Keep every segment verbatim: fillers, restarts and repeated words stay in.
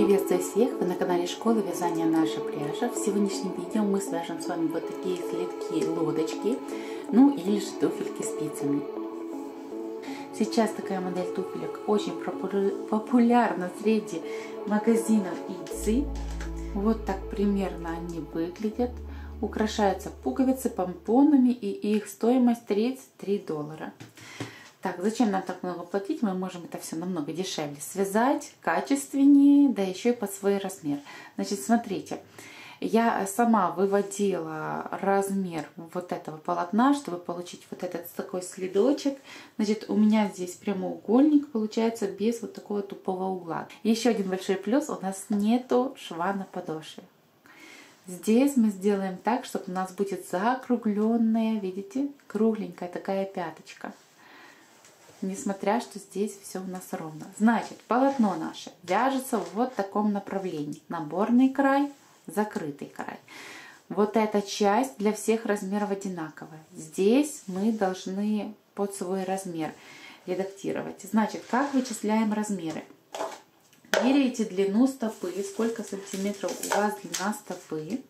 Приветствую всех! Вы на канале Школы вязания Наша Пряжа. В сегодняшнем видео мы свяжем с вами вот такие слитки лодочки, ну или же туфельки спицами. Сейчас такая модель туфелек очень популярна среди магазинов Etsy. Вот так примерно они выглядят. Украшаются пуговицы помпонами, и их стоимость тридцать три доллара. Так, зачем нам так много платить? Мы можем это все намного дешевле связать, качественнее, да еще и под свой размер. Значит, смотрите, я сама выводила размер вот этого полотна, чтобы получить вот этот такой следочек. Значит, у меня здесь прямоугольник получается без вот такого тупого угла. Еще один большой плюс: у нас нету шва на подошве. Здесь мы сделаем так, чтобы у нас будет закругленная, видите, кругленькая такая пяточка. Несмотря, что здесь все у нас ровно. Значит, полотно наше вяжется в вот таком направлении. Наборный край, закрытый край. Вот эта часть для всех размеров одинаковая. Здесь мы должны под свой размер редактировать. Значит, как вычисляем размеры? Меряете длину стопы, сколько сантиметров у вас длина стопы.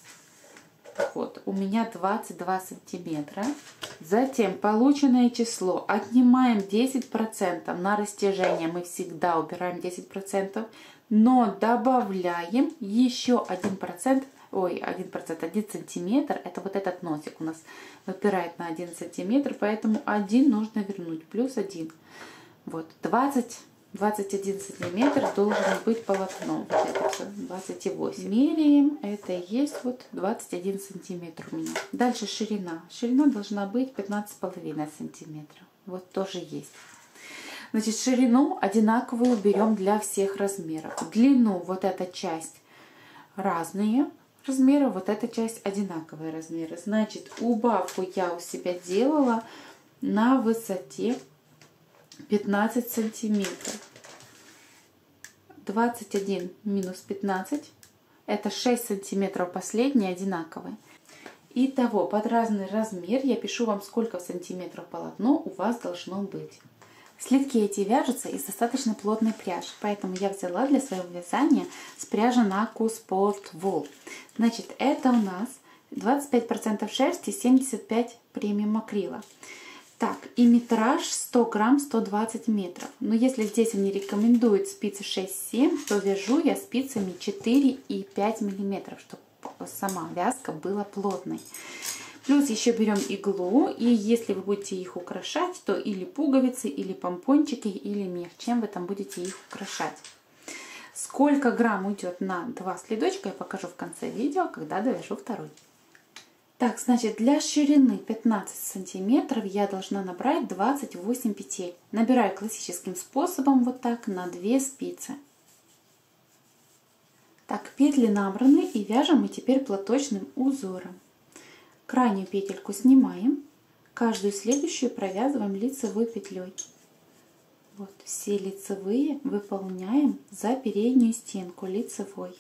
Вот, у меня двадцать два сантиметра. Затем полученное число отнимаем десять процентов на растяжение. Мы всегда убираем десять процентов, но добавляем еще один процент. Ой, один процент, один сантиметр. Это вот этот носик у нас выпирает на один сантиметр, поэтому один нужно вернуть, плюс один. Вот, двадцать, двадцать один сантиметр должен быть полотно. Вот это все, двадцать восемь. Меряем, это и есть вот двадцать один сантиметр у меня. Дальше ширина. Ширина должна быть пятнадцать с половиной сантиметров. Вот тоже есть. Значит, ширину одинаковую берем для всех размеров. Длину, вот эта часть разные размеры, вот эта часть одинаковые размеры. Значит, убавку я у себя делала на высоте пятнадцать сантиметров. двадцать один минус пятнадцать, это шесть сантиметров, последние одинаковые. Итого, под разный размер я пишу вам, сколько сантиметров полотно у вас должно быть. Слитки эти вяжутся из достаточно плотной пряжи, поэтому я взяла для своего вязания с пряжи Naku Sport Wool. Значит, это у нас двадцать пять процентов шерсти, семьдесят пять процентов премиум акрила. Так, и метраж сто грамм, сто двадцать метров. Но если здесь они рекомендуют спицы шесть-семь, то вяжу я спицами четыре и пять миллиметров, чтобы сама вязка была плотной. Плюс еще берем иглу, и если вы будете их украшать, то или пуговицы, или помпончики, или мех. Чем вы там будете их украшать. Сколько грамм уйдет на два следочка, я покажу в конце видео, когда довяжу второй. Так, значит, для ширины пятнадцать сантиметров я должна набрать двадцать восемь петель. Набираю классическим способом вот так на две спицы. Так, петли набраны, и вяжем мы теперь платочным узором. Крайнюю петельку снимаем, каждую следующую провязываем лицевой петлей. Вот, все лицевые выполняем за переднюю стенку лицевой.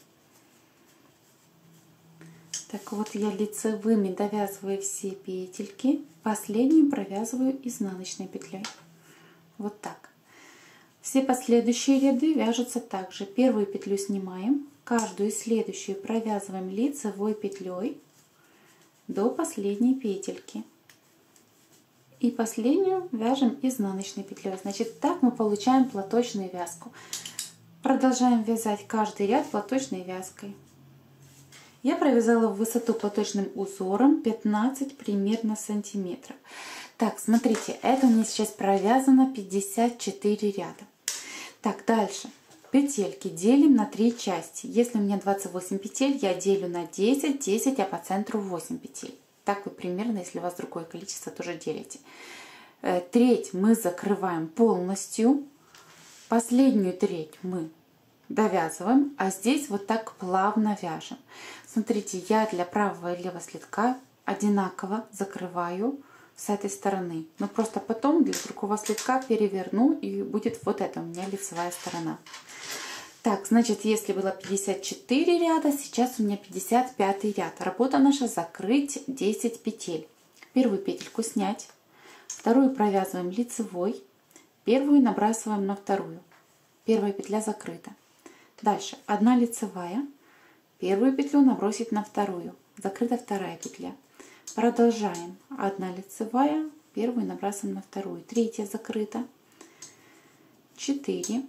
Так вот, я лицевыми довязываю все петельки, последнюю провязываю изнаночной петлей. Вот так. Все последующие ряды вяжутся также. Первую петлю снимаем, каждую следующую провязываем лицевой петлей до последней петельки. И последнюю вяжем изнаночной петлей. Значит, так мы получаем платочную вязку. Продолжаем вязать каждый ряд платочной вязкой. Я провязала в высоту платочным узором пятнадцать примерно сантиметров. Так, смотрите, это у меня сейчас провязано пятьдесят четыре ряда. Так, дальше. Петельки делим на три части. Если у меня двадцать восемь петель, я делю на десять, десять, а по центру восемь петель. Так вы примерно, если у вас другое количество, тоже делите. Треть мы закрываем полностью. Последнюю треть мы довязываем, а здесь вот так плавно вяжем. Смотрите, я для правого и левого слитка одинаково закрываю с этой стороны, но просто потом для другого слитка переверну, и будет вот это у меня лицевая сторона. Так, значит, если было пятьдесят четыре ряда, сейчас у меня пятьдесят пятый ряд. Работа наша закрыть десять петель. Первую петельку снять, вторую провязываем лицевой, первую набрасываем на вторую. Первая петля закрыта. Дальше одна лицевая, первую петлю набросить на вторую, закрыта вторая петля. Продолжаем. Одна лицевая, первую набрасываем на вторую, третья закрыта, четыре,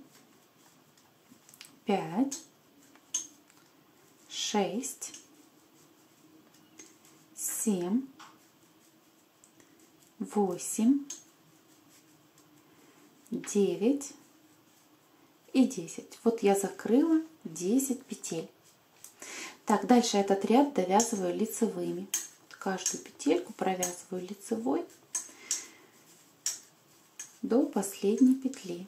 пять, шесть, семь, восемь, девять и десять. Вот я закрыла десять петель. Так, дальше этот ряд довязываю лицевыми. Каждую петельку провязываю лицевой до последней петли.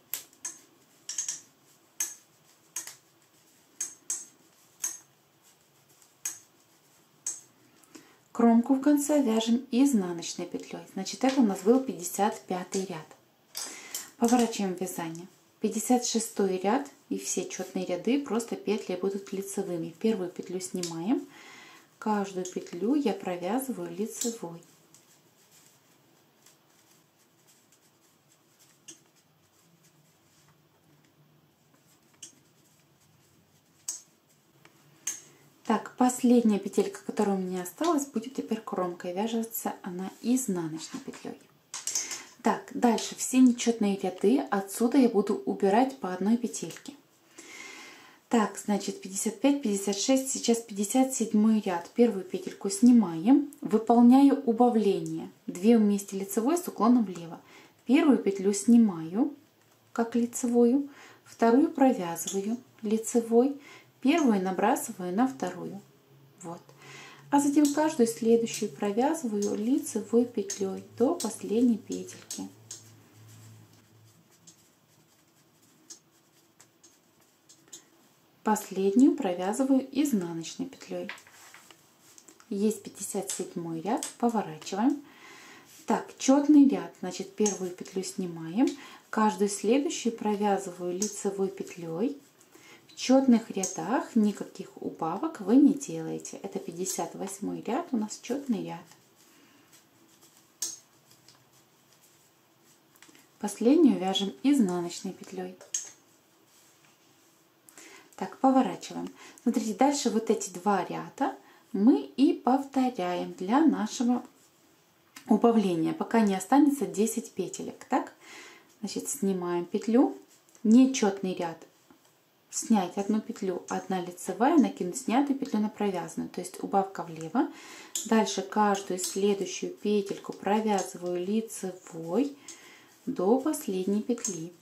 Кромку в конце вяжем изнаночной петлей. Значит, это у нас был пятьдесят пятый ряд. Поворачиваем вязание. пятьдесят шестой ряд и все четные ряды просто петли будут лицевыми. Первую петлю снимаем. Каждую петлю я провязываю лицевой. Так, последняя петелька, которая у меня осталась, будет теперь кромкой. Вяжется она изнаночной петлей. Так, дальше все нечетные ряды. Отсюда я буду убирать по одной петельке. Так, значит, пятьдесят пять, пятьдесят шесть, сейчас пятьдесят седьмой ряд. Первую петельку снимаем, выполняю убавление. две вместе лицевой с уклоном влево. Первую петлю снимаю, как лицевую, вторую провязываю лицевой, первую набрасываю на вторую. Вот. А затем каждую следующую провязываю лицевой петлей до последней петельки. Последнюю провязываю изнаночной петлей. Есть пятьдесят седьмой ряд, поворачиваем. Так, четный ряд, значит, первую петлю снимаем, каждую следующую провязываю лицевой петлей. В четных рядах никаких убавок вы не делаете. Это пятьдесят восьмой ряд, у нас четный ряд. Последнюю вяжем изнаночной петлей. Так, поворачиваем. Смотрите, дальше вот эти два ряда мы и повторяем для нашего убавления, пока не останется десять петелек. Так, значит, снимаем петлю, нечетный ряд, снять одну петлю, одна лицевая, накинуть снятую петлю на провязанную, то есть убавка влево. Дальше каждую следующую петельку провязываю лицевой до последней петли.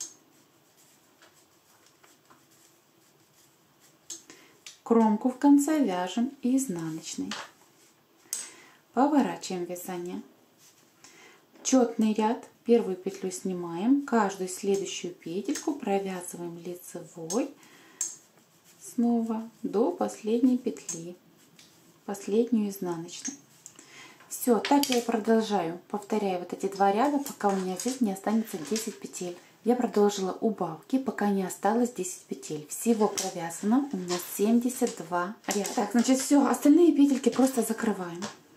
Кромку в конце вяжем изнаночной. Поворачиваем вязание. Четный ряд, первую петлю снимаем, каждую следующую петельку провязываем лицевой снова до последней петли, последнюю изнаночную. Все, так я и продолжаю, повторяю вот эти два ряда, пока у меня здесь не останется десять петель. Я продолжила убавки, пока не осталось десять петель. Всего провязано у меня семьдесят два ряда. Так, значит, все, остальные петельки просто закрываем.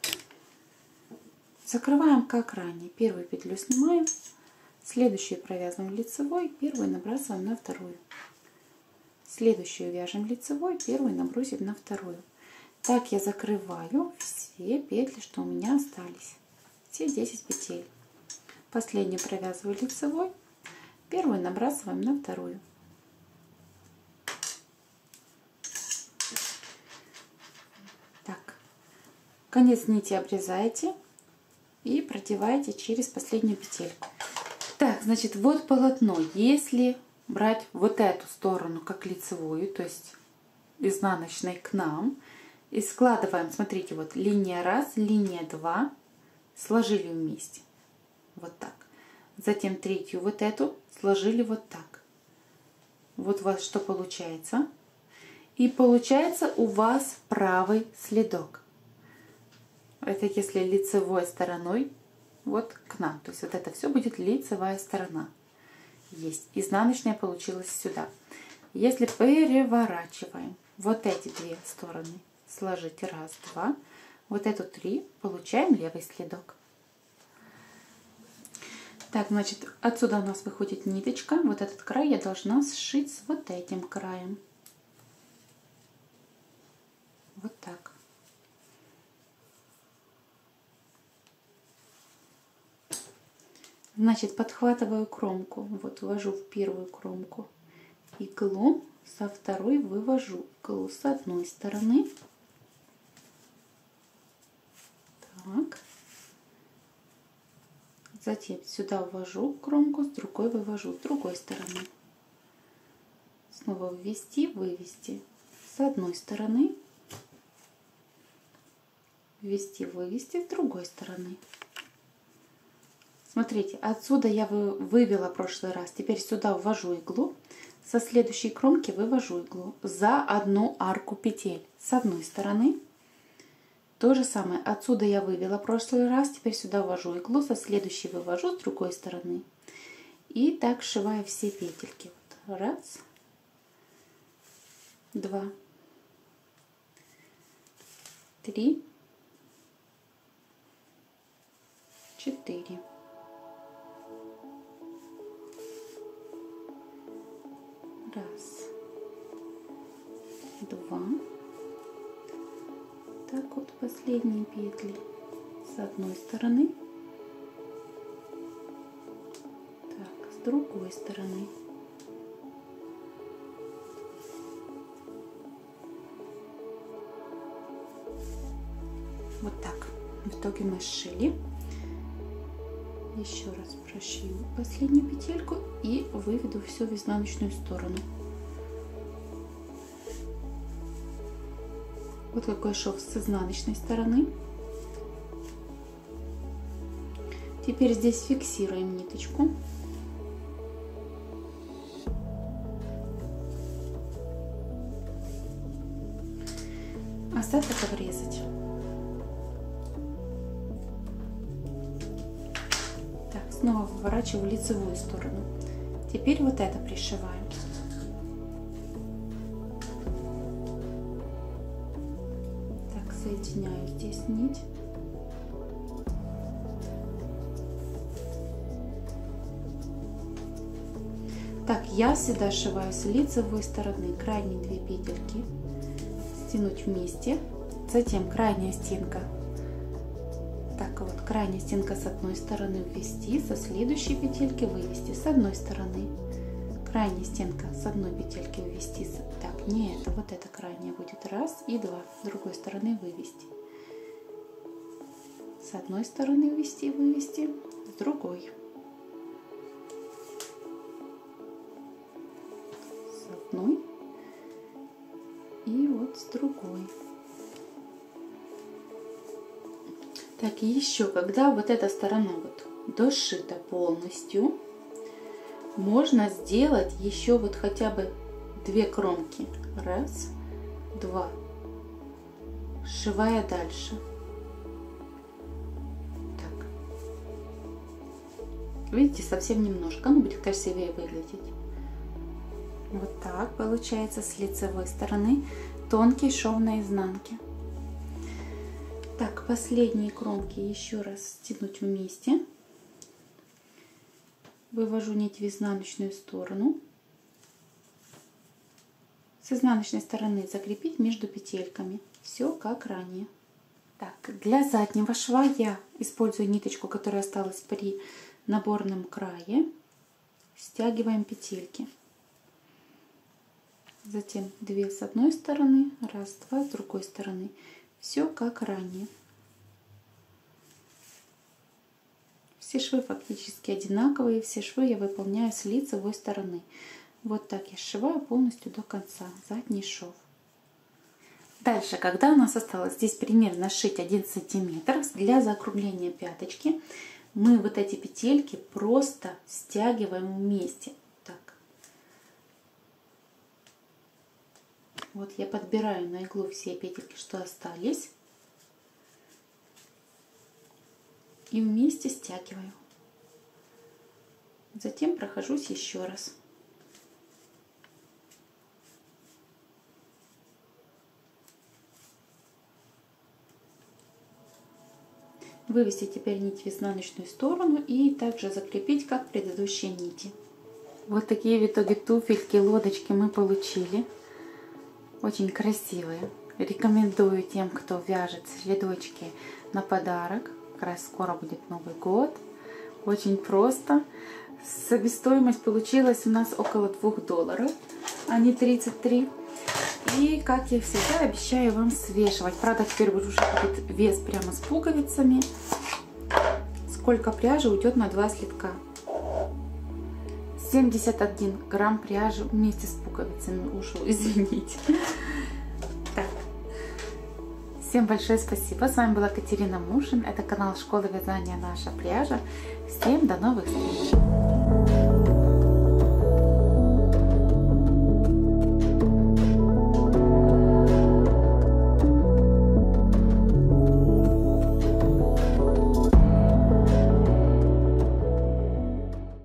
Закрываем как ранее. Первую петлю снимаем, следующую провязываем лицевой, первую набрасываем на вторую. Следующую вяжем лицевой, первую набросим на вторую. Так я закрываю все петли, что у меня остались. Все десять петель. Последнюю провязываю лицевой, первую набрасываем на вторую. Так, конец нити обрезаете и продеваете через последнюю петельку. Так, значит, вот полотно. Если брать вот эту сторону как лицевую, то есть изнаночной к нам, и складываем, смотрите, вот линия раз, линия два, сложили вместе, вот так. Затем третью вот эту сложили вот так. Вот у вас что получается. И получается у вас правый следок. Это если лицевой стороной вот к нам. То есть вот это все будет лицевая сторона. Есть. Изнаночная получилась сюда. Если переворачиваем вот эти две стороны, сложить раз, два, вот эту три, получаем левый следок. Так, значит, отсюда у нас выходит ниточка. Вот этот край я должна сшить с вот этим краем. Значит, подхватываю кромку, вот ввожу в первую кромку иглу, со второй вывожу иглу с одной стороны. Так. Затем сюда ввожу кромку, с другой вывожу с другой стороны. Снова ввести, вывести с одной стороны, ввести, вывести с другой стороны. Смотрите, отсюда я вывела в прошлый раз, теперь сюда ввожу иглу, со следующей кромки вывожу иглу за одну арку петель с одной стороны. То же самое, отсюда я вывела в прошлый раз, теперь сюда ввожу иглу, со следующей вывожу с другой стороны. И так сшиваю все петельки. Вот. Раз, два, три, четыре. Раз, два. Так вот последние петли с одной стороны, так, с другой стороны. Вот так. В итоге мы сшили. Еще раз прошью последнюю петельку и выведу все в изнаночную сторону. Вот какой шов с изнаночной стороны. Теперь здесь фиксируем ниточку. Остаток обрезать. Так, снова выворачиваю лицевую сторону. Теперь вот это пришиваем. Так, соединяю здесь нить. Так, я всегда сшиваю с лицевой стороны крайние две петельки, стянуть вместе, затем крайняя стенка. Так вот, крайняя стенка с одной стороны ввести, со следующей петельки вывести с одной стороны. Крайняя стенка с одной петельки ввести. Так, не это, вот это крайняя будет. Раз и два. С другой стороны вывести. С одной стороны ввести, вывести, с другой. С одной и вот с другой. Так, и еще, когда вот эта сторона вот дошита полностью, можно сделать еще вот хотя бы две кромки. Раз, два. Сшивая дальше. Так. Видите, совсем немножко. Оно будет красивее выглядеть. Вот так получается с лицевой стороны тонкий шов на изнанке. Так, последние кромки еще раз стянуть вместе. Вывожу нить в изнаночную сторону. С изнаночной стороны закрепить между петельками. Все как ранее. Так, для заднего шва я использую ниточку, которая осталась при наборном крае. Стягиваем петельки. Затем две с одной стороны, раз, два с другой стороны. Все как ранее. Все швы фактически одинаковые, все швы я выполняю с лицевой стороны. Вот так я сшиваю полностью до конца задний шов. Дальше, когда у нас осталось здесь примерно сшить один сантиметр, для закругления пяточки мы вот эти петельки просто стягиваем вместе. Так. Вот я подбираю на иглу все петельки, что остались, и вместе стягиваю. Затем прохожусь еще раз. Вывести теперь нить в изнаночную сторону и также закрепить, как предыдущие нити. Вот такие в итоге туфельки, лодочки мы получили. Очень красивые. Рекомендую тем, кто вяжет цветочки на подарок. Как раз скоро будет Новый год. Очень просто. Себестоимость получилась у нас около двух долларов, а не тридцать три. И, как я всегда, обещаю вам свешивать. Правда, теперь уже будет вес прямо с пуговицами. Сколько пряжи уйдет на два слитка? семьдесят один грамм пряжи вместе с пуговицами ушел, извините. Так. Всем большое спасибо. С вами была Катерина Мушин. Это канал Школы вязания Наша пряжа. Всем до новых встреч.